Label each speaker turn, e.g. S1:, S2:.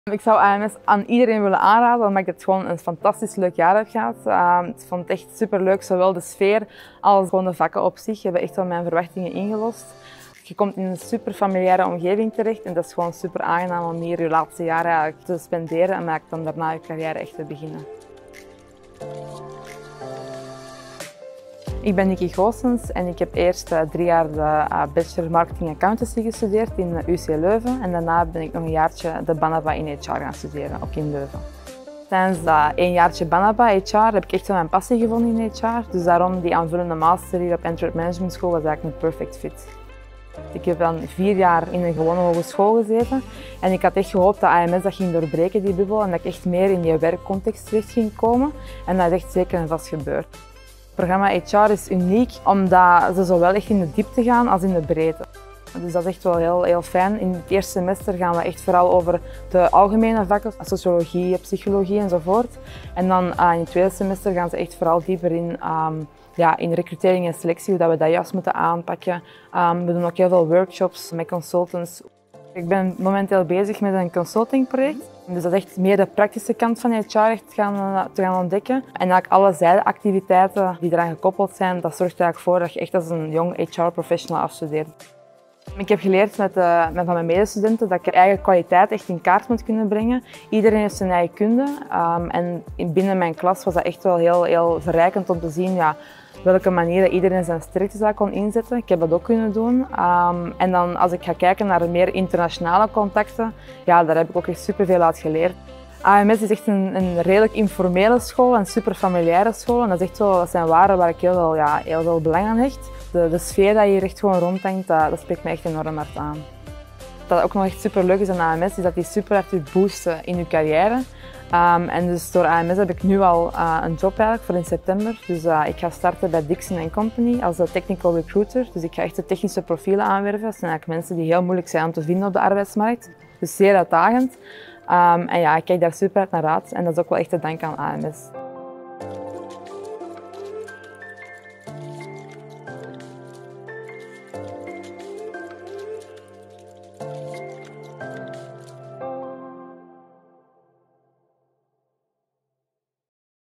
S1: Ik zou AMS aan iedereen willen aanraden, omdat ik het gewoon een fantastisch leuk jaar heb gehad. Ik vond het echt super leuk, zowel de sfeer als gewoon de vakken op zich hebben echt wel mijn verwachtingen ingelost. Je komt in een super familiaire omgeving terecht en dat is gewoon super aangenaam om hier je laatste jaren eigenlijk te spenderen en maakt dan daarna je carrière echt te beginnen. Ik ben Nikki Goossens en ik heb eerst 3 jaar de Bachelor Marketing Accountancy gestudeerd in UC Leuven en daarna ben ik nog een jaartje de BANABA in HR gaan studeren, ook in Leuven. Tijdens dat 1 jaartje BANABA HR heb ik echt wel mijn passie gevonden in HR, dus daarom die aanvullende master hier op Antwerp Management School was eigenlijk een perfect fit. Ik heb dan 4 jaar in een gewone hogeschool gezeten en ik had echt gehoopt dat AMS dat ging doorbreken, die bubbel, en dat ik echt meer in die werkcontext terecht ging komen en dat is echt zeker en vast gebeurd. Het programma HR is uniek omdat ze zowel echt in de diepte gaan als in de breedte. Dus dat is echt wel heel fijn. In het eerste semester gaan we echt vooral over de algemene vakken, sociologie, psychologie enzovoort. En dan in het tweede semester gaan ze echt vooral dieper in recrutering en selectie, hoe dat we dat juist moeten aanpakken. We doen ook heel veel workshops met consultants. Ik ben momenteel bezig met een consultingproject. Dus dat is echt meer de praktische kant van HR echt te gaan ontdekken. En eigenlijk alle zijdeactiviteiten die eraan gekoppeld zijn, dat zorgt er eigenlijk voor dat je echt als een jong HR-professional afstudeert. Ik heb geleerd van mijn medestudenten dat ik eigen kwaliteit echt in kaart moet kunnen brengen. Iedereen heeft zijn eigen kunde. En binnen mijn klas was dat echt wel heel verrijkend om te zien welke manieren iedereen zijn sterkte kon inzetten. Ik heb dat ook kunnen doen. En dan als ik ga kijken naar meer internationale contacten, daar heb ik ook echt superveel uit geleerd. AMS is echt een redelijk informele school, een super familiaire school. En dat zijn waarden waar ik heel veel belang aan hecht. De sfeer die hier echt gewoon rondhangt, dat spreekt mij echt enorm hard aan. Wat ook nog echt super leuk is aan AMS, is dat die super hard boosten in je carrière. En dus door AMS heb ik nu al een job eigenlijk voor in september. Dus ik ga starten bij Dixon & Company als technical recruiter. Dus ik ga echt de technische profielen aanwerven. Dat zijn eigenlijk mensen die heel moeilijk zijn om te vinden op de arbeidsmarkt. Dus zeer uitdagend. En ik kijk daar super hard naar uit en dat is ook wel echt te danken aan AMS.